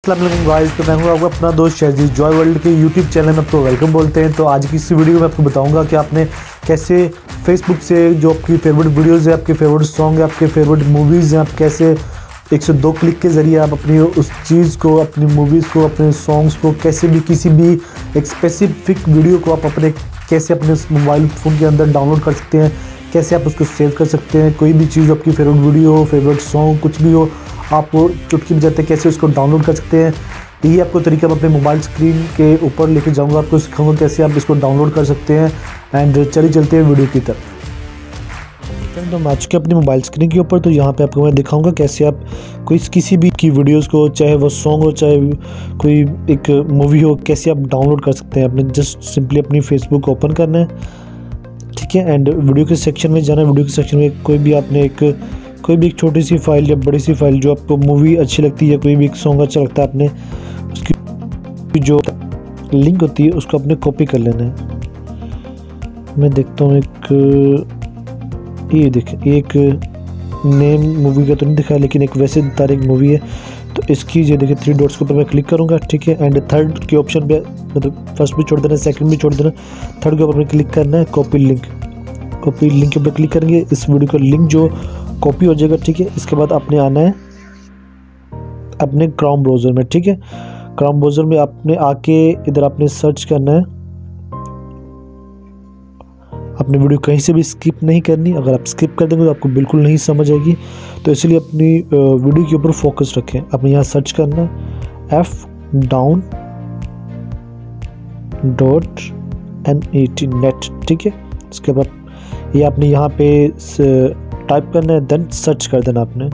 अस्सलाम गाइस, तो मैं हूँ आपका अपना दोस्त शहजीद। जॉय वर्ल्ड के यूट्यूब चैनल में आपको वेलकम बोलते हैं। तो आज की इस वीडियो में आपको बताऊंगा कि आपने कैसे फेसबुक से जो आपकी फेवरेट वीडियोज़ है, आपके फेवरेट सॉन्ग है, आपके फेवरेट मूवीज़ हैं, आप कैसे 102 क्लिक के ज़रिए आप अपनी उस चीज़ को, अपनी मूवीज़ को, अपने सॉन्ग्स को, कैसे भी किसी भी एक स्पेसिफिक वीडियो को आप कैसे अपने मोबाइल फ़ोन के अंदर डाउनलोड कर सकते हैं, कैसे आप उसको सेव कर सकते हैं। कोई भी चीज़ आपकी फेवरेट वीडियो हो, फेवरेट सॉन्ग, कुछ भी हो, आप चुटकी बजाते कैसे उसको डाउनलोड कर सकते हैं। यही आपको तरीका मैं अपने मोबाइल स्क्रीन के ऊपर लेके जाऊंगा, आपको सिखाऊंगा कैसे आप इसको डाउनलोड कर सकते हैं। एंड चलते हैं वीडियो की तरफ। तो मैं आ चुके अपनी मोबाइल स्क्रीन के ऊपर। तो यहाँ पे आपको मैं दिखाऊंगा कैसे आप किसी भी की वीडियोस को, चाहे वो सॉन्ग हो, चाहे कोई एक मूवी हो, कैसे आप डाउनलोड कर सकते हैं। आपने जस्ट सिंपली अपनी फेसबुक ओपन करना है, ठीक है। एंड वीडियो के सेक्शन में जाना है। वीडियो के सेक्शन में कोई भी एक छोटी सी फाइल या बड़ी सी फाइल जो आपको मूवी अच्छी लगती है, कोई भी एक सॉन्ग अच्छा लगता है, आपने उसकी जो लिंक होती है उसको आपने कॉपी कर लेना है। मैं देखता हूँ ये देखें, एक नेम मूवी का तो नहीं दिखा, लेकिन एक वैसे तारीख मूवी है। तो इसकी ये देखिए 3 डॉट्स के ऊपर मैं क्लिक करूँगा, ठीक है। एंड थर्ड के ऑप्शन पे, मतलब फर्स्ट भी छोड़ देना, सेकंड भी छोड़ देना, थर्ड के ऊपर में क्लिक करना है, कॉपी लिंक के ऊपर क्लिक करेंगे। इस वीडियो का लिंक जो कॉपी हो जाएगा, ठीक है। इसके बाद आपने आना है अपने क्रोम ब्राउज़र में, ठीक है। क्रोम ब्राउज़र में आपने आके इधर आपने सर्च करना है। अपनी वीडियो कहीं से भी स्किप नहीं करनी। अगर आप स्किप कर देंगे तो आपको बिल्कुल नहीं समझ आएगी, तो इसलिए अपनी वीडियो के ऊपर फोकस रखें। आपने यहाँ सर्च करना है fdown.net, नेट, ठीक है। इसके बाद ये आपने यहाँ पे टाइप करना है, देन सर्च कर देना आपने।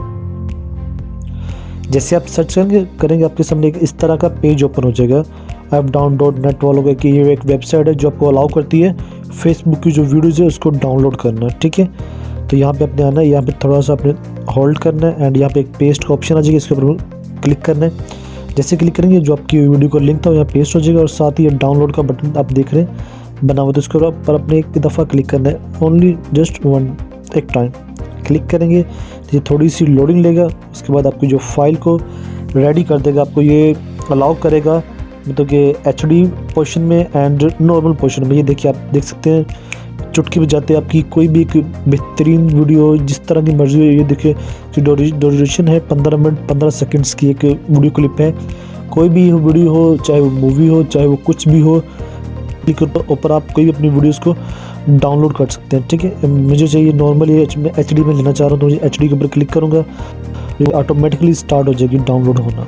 जैसे आप सर्च करेंगे आपके सामने इस तरह का पेज ओपन हो जाएगा fdown.net वालों का, कि ये एक वेबसाइट है जो आपको अलाउ करती है फेसबुक की जो वीडियोज़ है उसको डाउनलोड करना, ठीक है। तो यहाँ पे अपने आना है, यहाँ पे थोड़ा सा आपने होल्ड करना है एंड यहाँ पे एक पेस्ट का ऑप्शन आ जाएगा, इसके ऊपर क्लिक करना है। जैसे क्लिक करेंगे जो आपकी वीडियो का लिंक था यहाँ पेस्ट हो जाएगा, और साथ ही डाउनलोड का बटन आप देख रहे हैं बना हुआ, तो इसके ऊपर अपने एक दफ़ा क्लिक करना है, ओनली जस्ट वन, एक टाइम क्लिक करेंगे। ये थोड़ी सी लोडिंग लेगा, उसके बाद आपकी जो फाइल को रेडी कर देगा। आपको ये अलाउ करेगा मतलब कि HD पोर्शन में एंड नॉर्मल पोर्शन में। ये देखिए, आप देख सकते हैं चुटकी बजाते आपकी कोई भी एक बेहतरीन वीडियो जिस तरह की मर्जी हो। ये देखिए ड्यूरेशन है 15 मिनट 15 सेकंड्स की एक वीडियो क्लिप है। कोई भी वीडियो हो, चाहे वो मूवी हो, चाहे वो कुछ भी हो, ऊपर आप कोई भी अपनी वीडियोस को डाउनलोड कर सकते हैं, ठीक है। मुझे चाहिए नॉर्मल, ये मैं HD में लेना चाह रहा हूँ, तो मुझे HD के ऊपर क्लिक करूँगा, ये ऑटोमेटिकली स्टार्ट हो जाएगी डाउनलोड होना।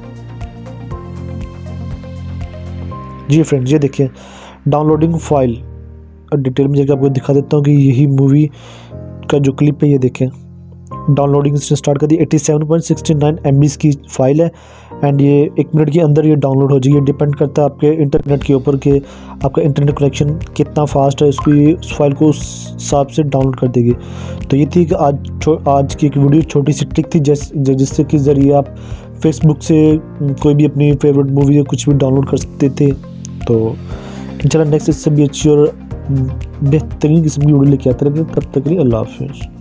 जी फ्रेंड्स, ये देखिए डाउनलोडिंग फाइल, और डिटेल में जाकर आपको दिखा देता हूँ कि यही मूवी का जो क्लिप है, ये देखें डाउनलोडिंग से स्टार्ट कर दी। 87.69 MB की फ़ाइल है एंड ये 1 मिनट के अंदर ये डाउनलोड हो जाएगी। डिपेंड करता है आपके इंटरनेट के ऊपर कि आपका इंटरनेट कनेक्शन कितना फास्ट है, उस फाइल को उस हिसाब से डाउनलोड कर देगी। तो ये थी कि आज की एक वीडियो, छोटी सी ट्रिक थी जिससे कि ज़रिए आप फेसबुक से कोई भी अपनी फेवरेट मूवी या कुछ भी डाउनलोड कर सकते थे। तो इंशाल्लाह नेक्स्ट इससे भी अच्छी और बेहतरीन किस्म की वीडियो लेके आते रहेंगे। तब तक के लिए अल्लाह हाफ़िज़।